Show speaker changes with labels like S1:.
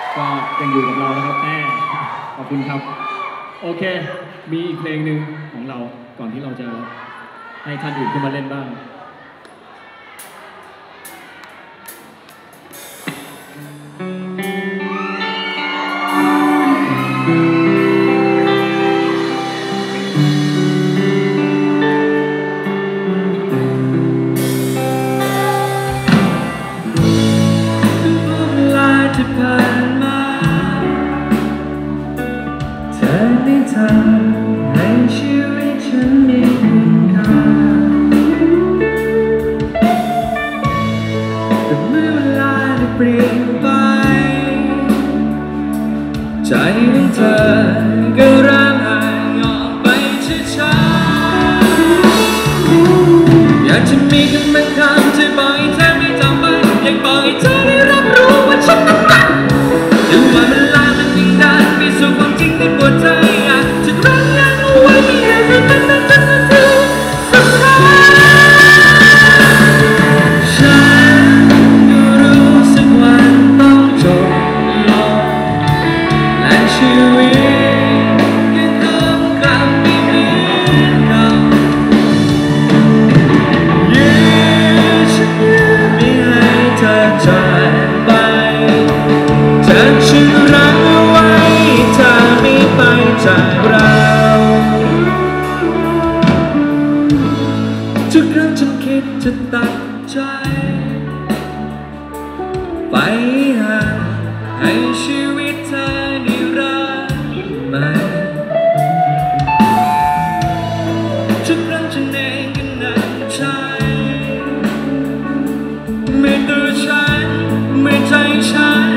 S1: ก็ยังอยู่กับเรานะครับแม่ขอบคุณครับโอเคมีอีกเพลงหนึ่งของเราก่อนที่เราจะให้ท่านอื่นขึ้นมาเล่นบ้าง
S2: ที่ผ่านมาเธอได้ทำให้ชีวิตฉันมีคุณค่าแต่เมื่อเวลาได้เปลี่ยนไปใจของเธอก็เริ่มห่างออกไปช้าๆอยากจะมีคำบางคำที่บอกให้เธอไม่จำไปอยากบอกให้เธอได้รับรู้ว่าฉันนั้นรักแต่ว่าเวลามันยิ่งนานไปสู่ความจริงที่ปวดใจอยากจะรั้งยังเอาไว้ไม่ให้มันเป็นจนถึงสุดท้ายฉันก็รู้สักวันต้องจบลงและชีวิตก็ต้องกลับไม่เหมือนเก่าฉันไม่ให้เธอจากไปจากฉันรักเอาไว้เธอไม่ไปจากเราทุกครั้งฉันคิดจะตัดใจไปห่างให้ชีวิตเธอได้รักใหม่ทุกครั้งฉันเองก็หนักใจเมื่อตัวฉันเมื่อใจฉัน